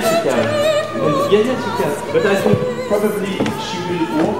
Yes, you can. And, yeah, yes, you can. But I think probably she will walk